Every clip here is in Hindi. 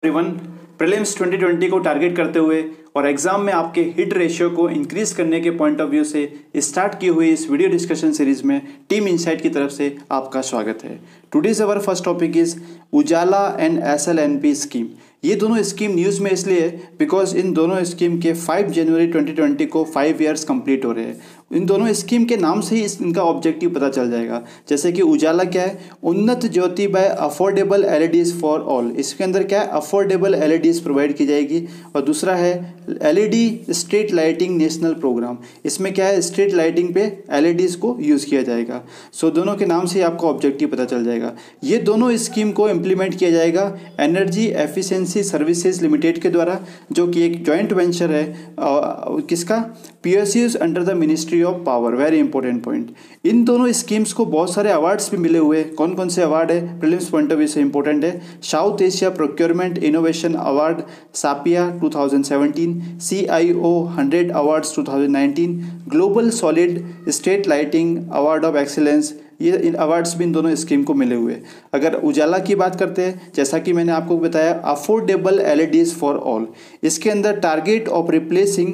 एवरीवन, प्रीलिम्स 2020 को टारगेट करते हुए और एग्जाम में आपके हिट रेशियो को इंक्रीज करने के पॉइंट ऑफ व्यू से स्टार्ट की हुई इस वीडियो डिस्कशन सीरीज में टीम इनसाइट की तरफ से आपका स्वागत है। Today's our first topic is Ujala and SLNP scheme. ये दोनों स्कीम न्यूज़ में इसलिए है बिकॉज इन दोनों स्कीम के 5 जनवरी 2020 को 5 ईयर्स कंप्लीट हो रहे हैं। इन दोनों स्कीम के नाम से ही इनका ऑब्जेक्टिव पता चल जाएगा। जैसे कि उजाला क्या है, Unnat Jyoti by affordable LEDs for all. इसके अंदर क्या है, अफोर्डेबल LEDs प्रोवाइड की जाएगी। और दूसरा है LED street lighting national programme. इसमें क्या है, स्ट्रीट लाइटिंग पे LEDs को यूज़ किया जाएगा। सो दोनों के नाम से ही आपको ऑब्जेक्टिव पता चल जाएगा। ये दोनों स्कीम को इम्प्लीमेंट किया जाएगा एनर्जी एफिशिएंसी सर्विसेज लिमिटेड के द्वारा, जो कि एक जॉइंट वेंचर है किसका, PSUs under the ministry of power. Very important point. इन दोनों स्कीम्स को बहुत सारे अवार्ड्स भी मिले हुए हैं। कौन कौन से अवार्ड है, प्रीलिम्स पॉइंट ऑफ व्यू से इंपॉर्टेंट है। South Asia procurement innovation award SAPIA 2017, CIO 100 awards 2019, global solid state lighting award of excellence. ये इन अवार्ड्स भी इन दोनों स्कीम को मिले हुए। अगर उजाला की बात करते हैं, जैसा कि मैंने आपको बताया, अफोर्डेबल LEDs फॉर ऑल। इसके अंदर target of replacing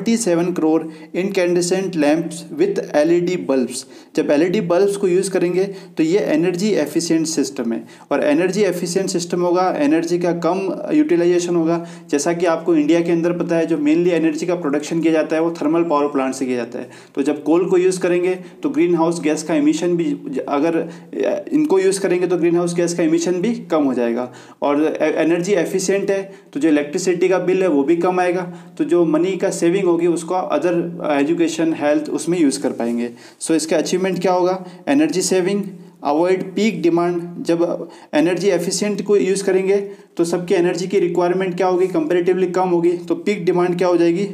77 crore incandescent lamps with LED bulbs. जब LED बल्ब्स को यूज़ करेंगे तो ये एनर्जी एफिशिएंट सिस्टम है, और एनर्जी एफिशिएंट सिस्टम होगा, एनर्जी का कम यूटिलाइजेशन होगा। जैसा कि आपको इंडिया के अंदर पता है, जो मेनली एनर्जी का प्रोडक्शन किया जाता है वो थर्मल पावर प्लांट से किया जाता है। तो जब कोल को यूज़ करेंगे तो ग्रीन हाउस गैस का एमिशन भी, अगर इनको यूज़ करेंगे तो ग्रीन हाउस गैस का एमिशन भी कम हो जाएगा। और एनर्जी एफिशिएंट है तो जो इलेक्ट्रिसिटी का बिल है वो भी कम आएगा। तो जो मनी का सेविंग होगी उसको अदर एजुकेशन हेल्थ उसमें यूज़ कर पाएंगे। सो इसका अचीवमेंट क्या होगा, energy saving, avoid peak demand. जब एनर्जी एफिशिएंट को यूज़ करेंगे तो सबकी एनर्जी की रिक्वायरमेंट क्या होगी, कंपैरेटिवली कम होगी। तो पीक डिमांड क्या हो जाएगी,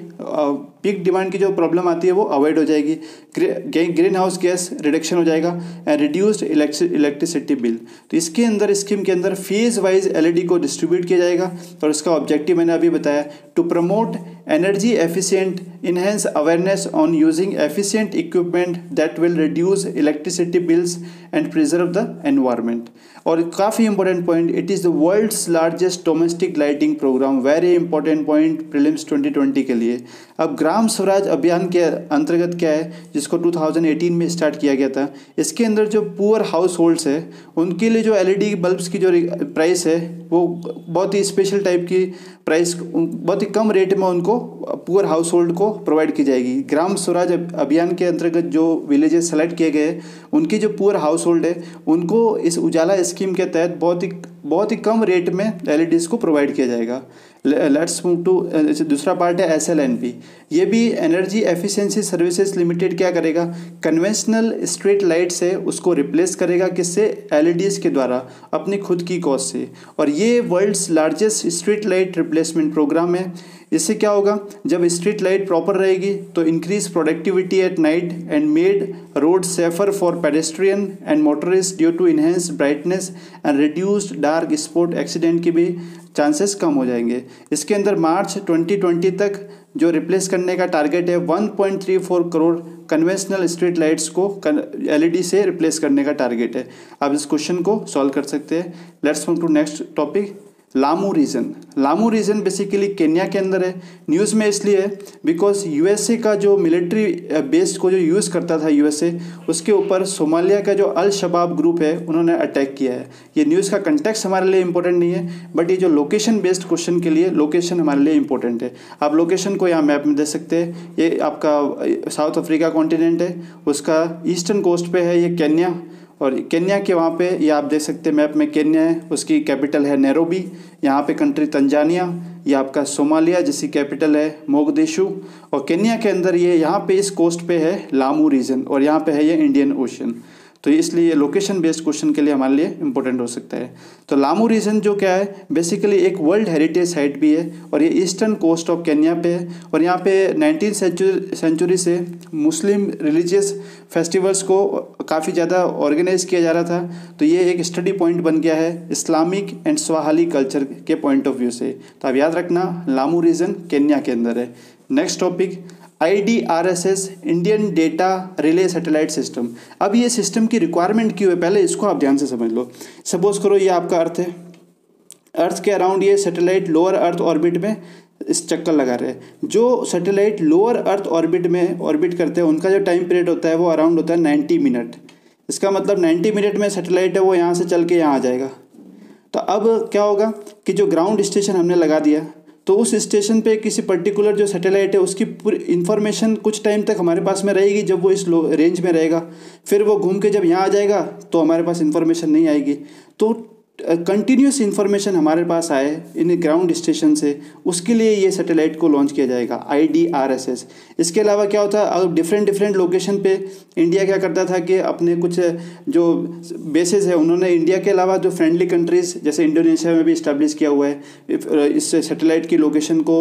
पीक डिमांड की जो प्रॉब्लम आती है वो अवॉइड हो जाएगी। ग्रीन हाउस गैस रिडक्शन हो जाएगा एंड रिड्यूस्ड इलेक्ट्रिसिटी बिल। तो इसके अंदर स्कीम के अंदर फेज वाइज LED को डिस्ट्रीब्यूट किया जाएगा। और उसका ऑब्जेक्टिव मैंने अभी बताया, to promote energy efficient, enhance awareness on using efficient equipment that will reduce electricity bills and preserve the environment. और काफ़ी important point, it is the world's largest domestic lighting program. Very important point prelims 2020 के लिए। अब ग्राम स्वराज अभियान के अंतर्गत क्या है, जिसको 2018 में स्टार्ट किया गया था, इसके अंदर जो पुअर हाउस होल्ड्स है उनके लिए जो LED बल्ब्स की जो प्राइस है वो बहुत ही स्पेशल टाइप की प्राइस, बहुत ही कम रेट में उनको पुअर हाउस होल्ड को प्रोवाइड की जाएगी। ग्राम स्वराज अभियान के अंतर्गत जो विलेजेस सेलेक्ट किए गए उनकी जो पुअर हाउस होल्ड है उनको इस उजाला स्कीम के तहत बहुत ही कम रेट में LEDs को प्रोवाइड किया जाएगा। लेट्स मूव टू दूसरा पार्ट है SLNP। ये भी एनर्जी एफिशिएंसी सर्विसेज लिमिटेड क्या करेगा, कन्वेंशनल स्ट्रीट लाइट से उसको रिप्लेस करेगा, किससे, LEDs के द्वारा, अपनी खुद की कॉस्ट से। और ये world's largest street light replacement program है। इससे क्या होगा, जब स्ट्रीट लाइट प्रॉपर रहेगी तो increase productivity at night and made road safer for pedestrian and motorist due to enhance brightness and reduced dark spot accident की भी चांसेस कम हो जाएंगे। इसके अंदर मार्च 2020 तक जो रिप्लेस करने का टारगेट है 1.34 करोड़ कन्वेंशनल स्ट्रीट लाइट्स को LED से रिप्लेस करने का टारगेट है। आप इस क्वेश्चन को सॉल्व कर सकते हैं। Let's move to next topic, Lamu region. Lamu region basically Kenya के अंदर है। न्यूज़ में इसलिए है बिकॉज USA का जो मिलिट्री बेस को जो यूज़ करता था USA, उसके ऊपर सोमालिया का जो अल शबाब ग्रुप है उन्होंने अटैक किया है। ये न्यूज़ का कंटेक्स्ट हमारे लिए इंपॉर्टेंट नहीं है, बट ये जो लोकेशन बेस्ड क्वेश्चन के लिए लोकेशन हमारे लिए इंपॉर्टेंट है। आप लोकेशन को यहाँ मैप में दे सकते हैं। ये आपका साउथ अफ्रीका कॉन्टिनेंट है, उसका ईस्टर्न कोस्ट पे है ये केन्या, और केन्या के वहाँ पे ये आप देख सकते हैं मैप में केन्या है, उसकी कैपिटल है नैरोबी। यहाँ पे कंट्री तंजानिया, ये आपका सोमालिया जिसकी कैपिटल है मोगदेशु। और केन्या के अंदर ये यहाँ पे इस कोस्ट पे है लामू रीजन, और यहाँ पे है ये इंडियन ओशन। तो इसलिए लोकेशन बेस्ड क्वेश्चन के लिए हमारे लिए इंपॉर्टेंट हो सकता है। तो लामू रीजन जो क्या है, बेसिकली एक वर्ल्ड हेरिटेज साइट भी है, और ये ईस्टर्न कोस्ट ऑफ केन्या पे है। और यहाँ पे 19th सेंचुरी से मुस्लिम रिलीजियस फेस्टिवल्स को काफ़ी ज़्यादा ऑर्गेनाइज किया जा रहा था। तो ये एक स्टडी पॉइंट बन गया है इस्लामिक एंड स्वाहाली कल्चर के पॉइंट ऑफ व्यू से। तो आप याद रखना, लामू रीजन केन्या के अंदर है। Next topic, IDRSS Indian data relay satellite system. अब ये सिस्टम की रिक्वायरमेंट क्यों है, पहले इसको आप ध्यान से समझ लो। सपोज करो ये आपका अर्थ है, अर्थ के अराउंड ये सैटेलाइट लोअर अर्थ ऑर्बिट में इस चक्कर लगा रहे हैं। जो सैटेलाइट लोअर अर्थ ऑर्बिट में ऑर्बिट करते हैं उनका जो टाइम पीरियड होता है वो अराउंड होता है 90 मिनट। इसका मतलब 90 मिनट में सैटेलाइट है वो यहाँ से चल के यहाँ आ जाएगा। तो अब क्या होगा कि जो ग्राउंड स्टेशन हमने लगा दिया तो उस स्टेशन पे किसी पर्टिकुलर जो सैटेलाइट है उसकी पूरी इन्फॉर्मेशन कुछ टाइम तक हमारे पास में रहेगी जब वो इस रेंज में रहेगा। फिर वो घूम के जब यहाँ आ जाएगा तो हमारे पास इन्फॉर्मेशन नहीं आएगी। तो कंटिन्यूस इन्फॉर्मेशन हमारे पास आए इन ग्राउंड स्टेशन से, उसके लिए ये सैटेलाइट को लॉन्च किया जाएगा IDRSS। इसके अलावा क्या होता है, अब डिफरेंट लोकेशन पे इंडिया क्या करता था कि अपने कुछ जो बेसेस है उन्होंने इंडिया के अलावा जो फ्रेंडली कंट्रीज़ जैसे इंडोनेशिया में भी इस्टेब्लिश किया हुआ है इस सैटेलाइट की लोकेशन को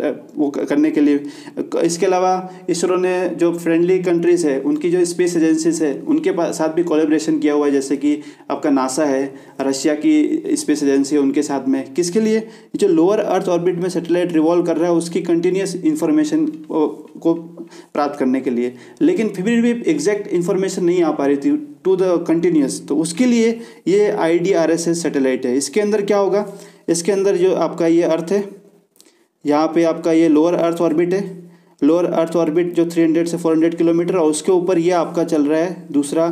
वो करने के लिए। इसके अलावा इसरो ने जो फ्रेंडली कंट्रीज़ है उनकी जो स्पेस एजेंसीज है उनके साथ भी कोलेब्रेशन किया हुआ है, जैसे कि आपका नासा है, रशिया की स्पेस एजेंसी है, उनके साथ में। किसके लिए? जो लोअर अर्थ ऑर्बिट में सैटेलाइट रिवॉल्व कर रहा है उसकी कंटिन्यूस इन्फॉर्मेशन को प्राप्त करने के लिए। लेकिन फिर भी एग्जैक्ट इन्फॉर्मेशन नहीं आ पा रही थी टू द कंटिन्यूस, तो उसके लिए ये IDRSS सैटेलाइट है। इसके अंदर क्या होगा, इसके अंदर जो आपका ये अर्थ है, यहाँ पे आपका ये लोअर अर्थ ऑर्बिट है, लोअर अर्थ ऑर्बिट जो 300 से 400 किलोमीटर, और उसके ऊपर ये आपका चल रहा है दूसरा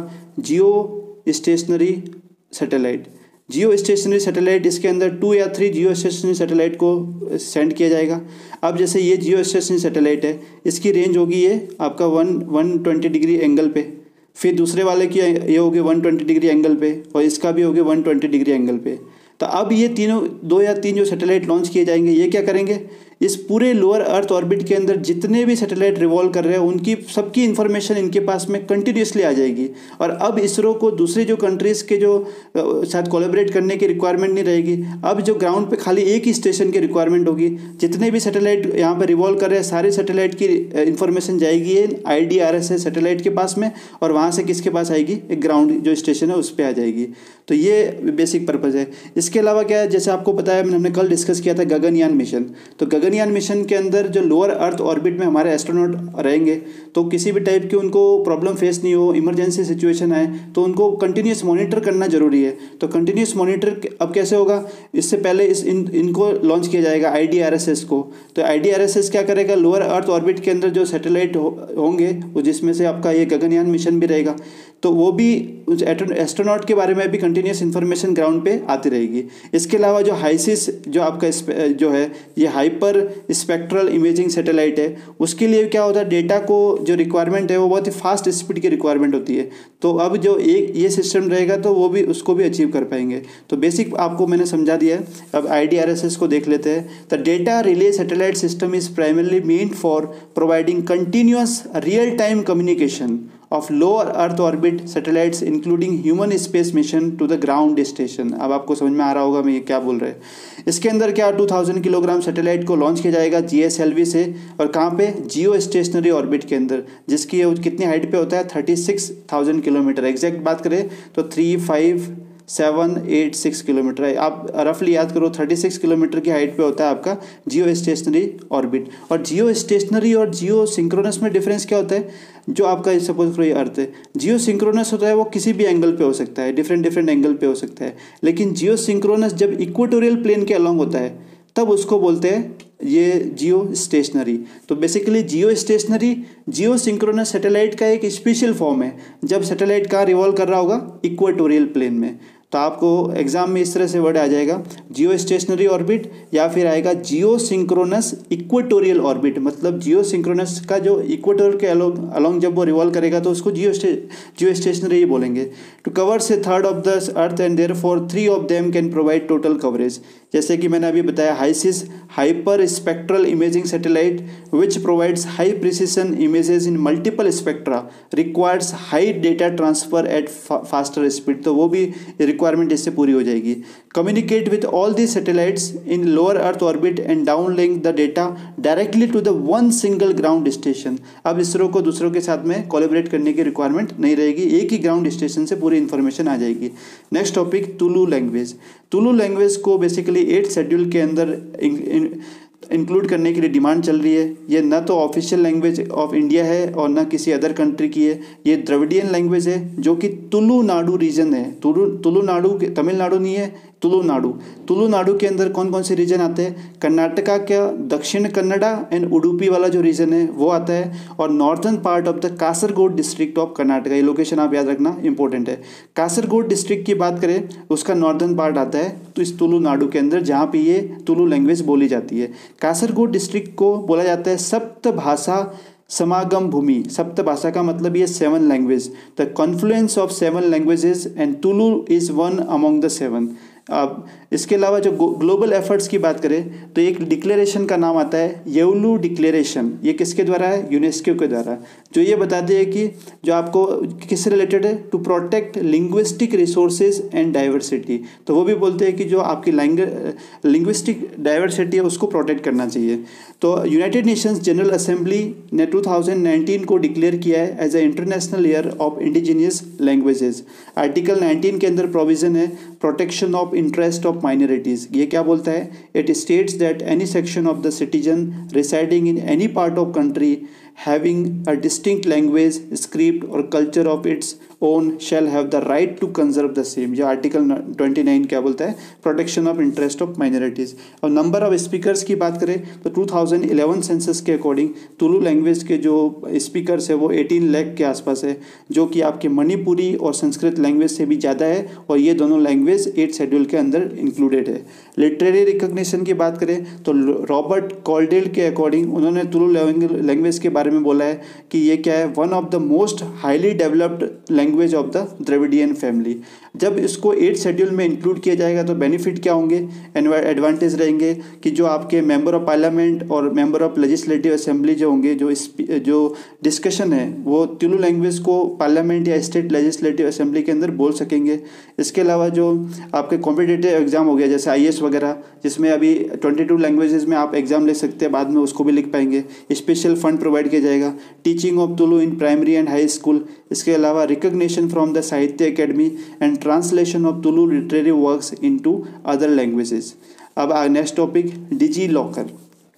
geostationary satellite. Geostationary satellite, इसके अंदर 2 या 3 जियो स्टेशनरी सैटेलाइट को सेंड किया जाएगा। अब जैसे ये जियो स्टेशनरी सैटेलाइट है, इसकी रेंज होगी ये आपका 120 डिग्री एंगल पे, फिर दूसरे वाले की ये होगी 120 डिग्री एंगल पे, और इसका भी होगी 120 डिग्री एंगल पे। तो अब ये तीनों 2 या 3 जो सैटेलाइट लॉन्च किए जाएंगे ये क्या करेंगे, इस पूरे लोअर अर्थ ऑर्बिट के अंदर जितने भी सैटेलाइट रिवॉल्व कर रहे हैं उनकी सबकी इन्फॉर्मेशन इनके पास में कंटिन्यूसली आ जाएगी। और अब इसरो को दूसरी जो कंट्रीज़ के जो साथ कोलैबोरेट करने की रिक्वायरमेंट नहीं रहेगी। अब जो ग्राउंड पे खाली एक ही स्टेशन की रिक्वायरमेंट होगी। जितने भी सैटेलाइट यहाँ पर रिवॉल्व कर रहे हैं सारे सैटेलाइट की इन्फॉर्मेशन जाएगी IDRSS सैटेलाइट के पास में, और वहाँ से किसके पास आएगी, एक ग्राउंड जो स्टेशन है उस पर आ जाएगी। तो ये बेसिक पर्पज़ है। इसके अलावा क्या है, जैसे आपको पता है हमने कल डिस्कस किया था गगनयान मिशन। तो गगनयान मिशन के अंदर जो लोअर अर्थ ऑर्बिट में हमारे एस्ट्रोनॉट रहेंगे तो किसी भी टाइप की उनको प्रॉब्लम फेस नहीं हो, इमरजेंसी सिचुएशन आए तो उनको कंटिन्यूस मॉनिटर करना जरूरी है। तो कंटिन्यूस मॉनिटर अब कैसे होगा, इससे पहले इनको लॉन्च किया जाएगा IDRSS को। तो IDRSS क्या करेगा, लोअर अर्थ ऑर्बिट के अंदर जो सैटेलाइट होंगे वो जिसमें से आपका ये गगनयान मिशन भी रहेगा, तो वो भी एस्ट्रोनॉट के बारे में भी कंटिन्यूस इन्फॉर्मेशन ग्राउंड पे आती रहेगी। इसके अलावा जो हाइसिस जो आपका जो है ये हाइपर स्पेक्ट्रल इमेजिंग सैटेलाइट है, उसके लिए क्या होता है, डेटा को जो रिक्वायरमेंट है वो बहुत ही फास्ट स्पीड की रिक्वायरमेंट होती है। तो अब जो एक ये सिस्टम रहेगा तो वो भी उसको भी अचीव कर पाएंगे। तो बेसिक आपको मैंने समझा दिया है। अब IDRSS को देख लेते हैं। The data relay satellite system is primarily meant for providing continuous real time communication of lower earth orbit satellites including human space mission to the ground station। अब आपको समझ में आ रहा होगा मैं ये क्या बोल रहे हैं। इसके अंदर क्या 2000 किलोग्राम सैटेलाइट को लॉन्च किया जाएगा GSLV से, और कहाँ पे, जियो स्टेशनरी ऑर्बिट के अंदर, जिसकी कितनी हाइट पे होता है 36,000 किलोमीटर। एग्जैक्ट बात करें तो 35786 किलोमीटर है। आप रफली याद करो 36 किलोमीटर की हाइट पे होता है आपका जियो स्टेशनरी ऑर्बिट। और जियो स्टेशनरी और जियो सिंक्रोनस में डिफरेंस क्या होता है, जो आपका सपोज करो ये अर्थ है, जियो सिंक्रोनस होता है वो किसी भी एंगल पे हो सकता है, डिफरेंट एंगल पे हो सकता है। लेकिन जियो सिंक्रोनस जब इक्वेटोरियल प्लेन के अलॉन्ग होता है तब उसको बोलते हैं ये जियो स्टेशनरी। तो basically geostationary geosynchronous satellite का एक स्पेशल फॉर्म है जब सैटेलाइट कहाँ रिवॉल्व कर रहा होगा, इक्वेटोरियल प्लेन में। तो आपको एग्जाम में इस तरह से वर्ड आ जाएगा, जियो स्टेशनरी ऑर्बिट या फिर आएगा जियो सिंक्रोनस इक्वेटोरियल ऑर्बिट। मतलब जियो सिंक्रोनस का जो इक्वेटर के अलॉन्ग जब वो रिवॉल्व करेगा तो उसको जियो स्टेशनरी ही बोलेंगे। टू कवर से third of the earth and therefore 3 of them can provide total coverage. जैसे कि मैंने अभी बताया, HySIS hyper spectral imaging satellite which provides high precision images in multiple spectra requires high data transfer at faster speed. तो वो भी रिक्वायरमेंट इससे पूरी हो जाएगी। Communicate with all the satellites in lower earth orbit and downlink the data directly to the one single ground station. अब इसरो को दूसरों के साथ में कोलैबोरेट करने की रिक्वायरमेंट नहीं रहेगी, एक ही ग्राउंड स्टेशन से पूरी इन्फॉर्मेशन आ जाएगी। Next topic, Tulu language. Tulu language को बेसिकली 8 शेड्यूल के अंदर इंक्लूड करने के लिए डिमांड चल रही है। ये ना तो ऑफिशियल लैंग्वेज ऑफ इंडिया है और ना किसी अदर कंट्री की है। ये द्रविडियन लैंग्वेज है जो कि तुलु नाडु रीजन है। तुलु नाडु तमिलनाडु नहीं है, तुलुनाडु। तुलुनाडु के अंदर कौन कौन से रीजन आते हैं? कर्नाटका का दक्षिण कन्नड़ा एंड उडुपी वाला जो रीजन है वो आता है, और northern part of the Kasaragod district of Karnataka. ये लोकेशन आप याद रखना, इंपॉर्टेंट है। कासरगोड डिस्ट्रिक्ट की बात करें, उसका नॉर्दर्न पार्ट आता है तो इस तुलुनाडु के अंदर, जहाँ पे ये तुलु लैंग्वेज बोली जाती है। कासरगोड डिस्ट्रिक्ट को बोला जाता है सप्त भाषा समागम भूमि। सप्त भाषा का मतलब ये 7 language, the confluence of 7 languages and Tulu is one among the 7। अब इसके अलावा जो ग्लोबल एफर्ट्स की बात करें तो एक डिक्लेरेशन का नाम आता है येवलू डिक्लेरेशन। ये किसके द्वारा है? यूनेस्को के द्वारा, जो ये बताते हैं कि जो आपको किससे रिलेटेड है? To protect linguistic resources and diversity. तो वो भी बोलते हैं कि जो आपकी लिंग्विस्टिक डाइवर्सिटी है उसको प्रोटेक्ट करना चाहिए। तो यूनाइटेड नेशंस जनरल असेंबली ने 2019 को डिक्लेयर किया है as a international year of indigenous languages. Article 19 के अंदर प्रोविजन है protection of interest of minorities. ये क्या बोलता है? It states that any section of the citizen residing in any part of country having a distinct language, script or culture of its own shall have the right to conserve the same। जो आर्टिकल 29 क्या बोलता है? Protection of interest of minorities. और नंबर ऑफ स्पीकर्स की बात करें तो 2011 सेंसस के अकॉर्डिंग तुलु लैंग्वेज के जो स्पीकर्स है वो 18 लाख के आसपास है, जो कि आपके मणिपुरी और संस्कृत लैंग्वेज से भी ज़्यादा है, और ये दोनों लैंग्वेज 8 शेड्यूल के अंदर इंक्लूडेड है। लिटरेरी रिकॉग्निशन की बात करें तो रॉबर्ट कॉल्डेल के अकॉर्डिंग उन्होंने तुलु लैंग्वेज के बारे में बोला है कि ये क्या है? One of the most highly developed language of the Dravidian family. जब इसको 8 शेड्यूल में इंक्लूड किया जाएगा तो बेनिफिट क्या होंगे, एडवांटेज रहेंगे कि जो आपके मेंबर ऑफ पार्लियामेंट और मेंबर ऑफ लेजिस्लेटिव असेंबली जो होंगे, जो डिस्कशन है वो तुलु लैंग्वेज को पार्लियामेंट या स्टेट लेजिस्लेटिव असेंबली के अंदर बोल सकेंगे। इसके अलावा जो आपके कॉम्पिटिटिव एग्जाम हो गया जैसे IAS वगैरह, जिसमें अभी 22 लैंग्वेजेस में आप एग्जाम ले सकते हैं, बाद में उसको भी लिख पाएंगे। स्पेशल फंड प्रोवाइड किया जाएगा। Teaching of Tulu in primary and high school. इसके अलावा recognition from the Sahitya Akademi and translation of Tulu literary works into other languages. अब next topic DigiLocker.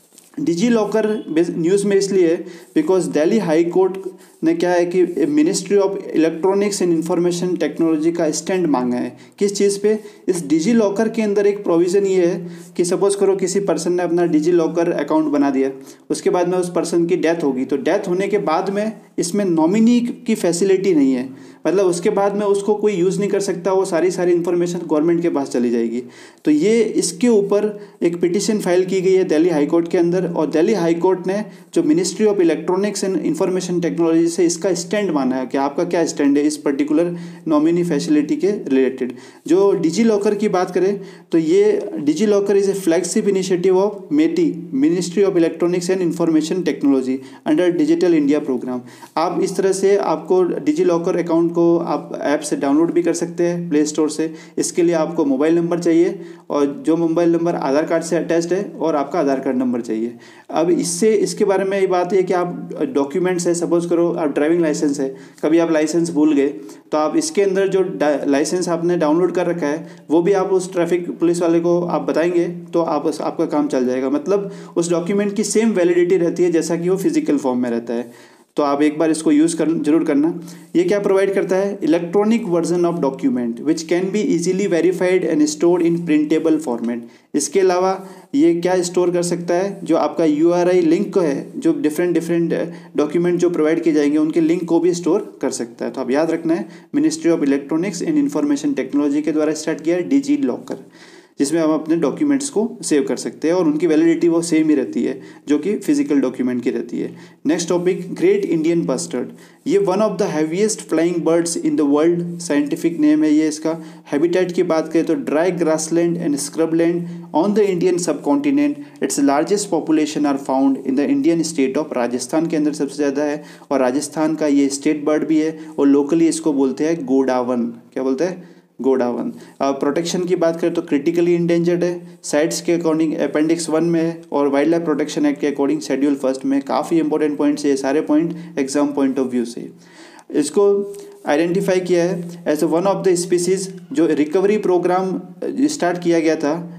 DigiLocker news में इसलिए है बिकॉज दिल्ली हाई कोर्ट ने क्या है कि ministry of electronics and information technology का स्टैंड मांगा है। किस चीज़ पे? इस डिजी लॉकर के अंदर एक प्रोविज़न ये है कि सपोज करो किसी पर्सन ने अपना डिजी लॉकर अकाउंट बना दिया, उसके बाद में उस पर्सन की डेथ होगी, तो डेथ होने के बाद में इसमें नॉमिनी की फैसिलिटी नहीं है, मतलब उसके बाद में उसको कोई यूज़ नहीं कर सकता, वो सारी इन्फॉर्मेशन गवर्नमेंट के पास चली जाएगी। तो ये इसके ऊपर एक पिटिशन फाइल की गई है दिल्ली हाई कोर्ट के अंदर, और दिल्ली हाई कोर्ट ने जो ministry of electronics and information technology से इसका स्टैंड माना है कि आपका क्या स्टैंड है इस पर्टिकुलर नॉमिनी फैसिलिटी के रिलेटेड। जो डिजी लॉकर की बात करें तो ये DigiLocker is a flagship initiative of MeitY, ministry of electronics and information technology under digital India program. आप इस तरह से आपको डिजी लॉकर अकाउंट को आप ऐप से डाउनलोड भी कर सकते हैं प्ले स्टोर से। इसके लिए आपको मोबाइल नंबर चाहिए, और जो मोबाइल नंबर आधार कार्ड से अटैच्ड है, और आपका आधार कार्ड नंबर चाहिए। अब इसके बारे में ये बात है कि आप डॉक्यूमेंट्स है, सपोज करो आप ड्राइविंग लाइसेंस है, कभी आप लाइसेंस भूल गए तो आप इसके अंदर जो लाइसेंस आपने डाउनलोड कर रखा है वो भी आप उस ट्रैफिक पुलिस वाले को आप बताएंगे तो आपका काम चल जाएगा। मतलब उस डॉक्यूमेंट की सेम वैलिडिटी रहती है जैसा कि वो फिजिकल फॉर्म में रहता है। तो आप एक बार इसको यूज़ जरूर करना। ये क्या प्रोवाइड करता है? Electronic version of document which can be easily verified and stored in printable format. इसके अलावा ये क्या स्टोर कर सकता है? जो आपका URI लिंक है, जो डिफरेंट डॉक्यूमेंट जो प्रोवाइड किए जाएंगे उनके लिंक को भी स्टोर कर सकता है। तो आप याद रखना है, ministry of electronics and information technology के द्वारा स्टार्ट किया है डिजी लॉकर, जिसमें हम अपने डॉक्यूमेंट्स को सेव कर सकते हैं, और उनकी वैलिडिटी वो सेम ही रहती है जो कि फिजिकल डॉक्यूमेंट की रहती है। Next topic, great Indian bustard. ये one of the heaviest flying birds in the world, scientific name है ये इसका। हैबिटेट की बात करें तो dry grassland and scrubland on the Indian subcontinent. Its largest population are found in the Indian state of Rajasthan के अंदर सबसे ज़्यादा है, और राजस्थान का ये स्टेट बर्ड भी है, और लोकली इसको बोलते हैं गोडावन। क्या बोलते हैं? गोडावन। प्रोटेक्शन की बात करें तो क्रिटिकली इंडेंजर्ड है, साइट्स के अकॉर्डिंग अपेंडिक्स 1 में है, और वाइल्ड लाइफ प्रोटेक्शन एक्ट के अकॉर्डिंग शेड्यूल 1 में। काफ़ी इंपॉर्टेंट पॉइंट्स है ये सारे point exam point of view से। इसको आइडेंटिफाई किया है as one of the species जो रिकवरी प्रोग्राम स्टार्ट किया गया था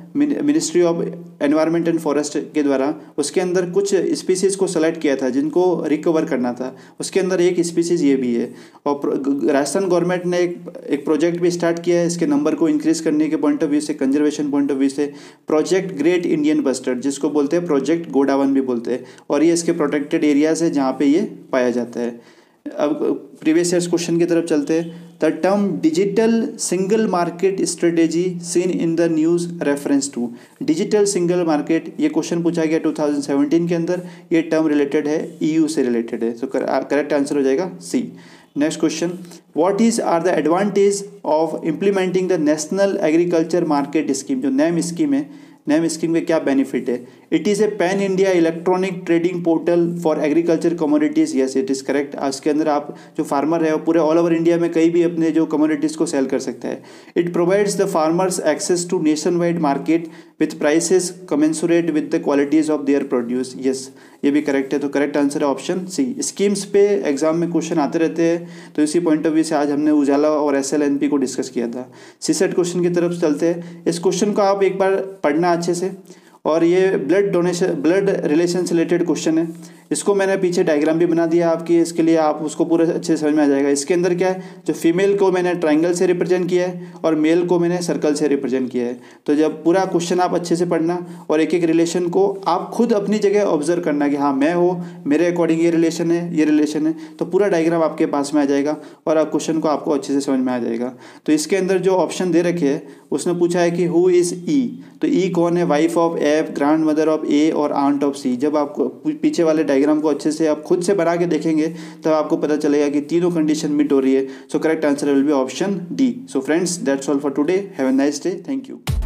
ministry of environment and forest के द्वारा, उसके अंदर कुछ स्पीसीज़ को सेलेक्ट किया था जिनको रिकवर करना था। उसके अंदर एक स्पीसीज़ ये भी है। और राजस्थान गवर्नमेंट ने एक प्रोजेक्ट भी स्टार्ट किया है इसके नंबर को इंक्रीज़ करने के पॉइंट ऑफ व्यू से, कंजर्वेशन पॉइंट ऑफ व्यू से, प्रोजेक्ट ग्रेट इंडियन बस्टर्ड, जिसको बोलते हैं प्रोजेक्ट गोडावन भी बोलते हैं। और ये इसके प्रोटेक्टेड एरियाज़ है जहाँ पे ये पाया जाता है। अब प्रीवियस ईयर्स क्वेश्चन की तरफ चलते हैं। The term digital single market strategy seen in the news reference to. Digital single market, ये क्वेश्चन पूछा गया 2017 के अंदर। ये टर्म रिलेटेड है EU से रिलेटेड है, तो करेक्ट आंसर हो जाएगा C। Next question, what is are the advantage of implementing the national agriculture market scheme. जो नैम स्कीम है, नैम स्कीम के क्या बेनिफिट है। It is a pan India electronic trading portal for agriculture commodities. Yes, it is correct. इसके अंदर आप जो फार्मर है वो पूरे ऑल ओवर इंडिया में कहीं भी अपने जो कमोडिटीज़ को सेल कर सकता है। It provides the farmers access to nationwide market with prices commensurate with the qualities of their produce. Yes, ये भी करेक्ट है, तो करेक्ट आंसर है ऑप्शन C। स्कीम्स पे एग्जाम में क्वेश्चन आते रहते हैं, तो इसी पॉइंट ऑफ व्यू से आज हमने उजाला और SLNP को डिस्कस किया था। CSET क्वेश्चन की तरफ चलते हैं। इस क्वेश्चन को आप एक बार पढ़ना अच्छे से, और ये ब्लड रिलेशन से रिलेटेड क्वेश्चन है। इसको मैंने पीछे डायग्राम भी बना दिया आपकी, इसके लिए आप उसको पूरा अच्छे से समझ में आ जाएगा। इसके अंदर क्या है, जो फीमेल को मैंने ट्रायंगल से रिप्रेजेंट किया है और मेल को मैंने सर्कल से रिप्रेजेंट किया है। तो जब पूरा क्वेश्चन आप अच्छे से पढ़ना और एक एक रिलेशन को आप खुद अपनी जगह ऑब्जर्व करना कि हाँ मैं हो, मेरे अकॉर्डिंग ये रिलेशन है, ये रिलेशन है, तो पूरा डायग्राम आपके पास में आ जाएगा और आप क्वेश्चन को आपको अच्छे से समझ में आ जाएगा। तो इसके अंदर जो ऑप्शन दे रखे हैं उसने पूछा है कि हु इज़ E। तो E कौन है, wife of F, grandmother of A और आंट ऑफ C। जब आपको पीछे वाले डायग्राम को अच्छे से आप खुद से बना के देखेंगे तब आपको पता चलेगा कि तीनों कंडीशन मीट हो रही है। So correct answer will be option D। So friends, that's all for today. Have a nice day. Thank you.